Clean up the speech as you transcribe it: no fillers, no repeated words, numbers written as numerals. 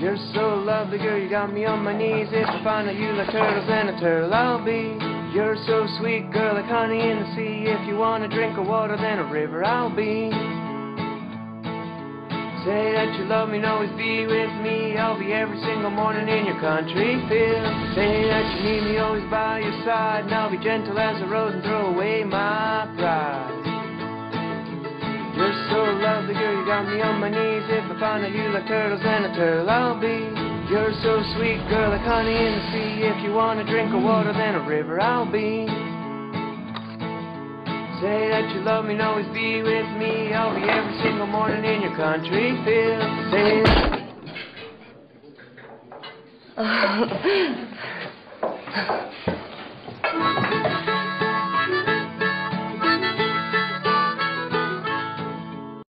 You're so lovely, girl, you got me on my knees. If I find out you like turtles, then a turtle I'll be. You're so sweet, girl, like honey in the sea. If you want a drink of water, then a river I'll be. Say that you love me and always be with me. I'll be every single morning in your country field. Say that you need me always by your side, and I'll be gentle as a rose and throw away my pride. You're so lovely, girl, you got me on my knees. If I find out you like turtles, then a turtle I'll be. You're so sweet, girl, like honey in the sea. If you want a drink of water, then a river I'll be. Say that you love me and always be with me. I'll be every single morning in your country field. Say that.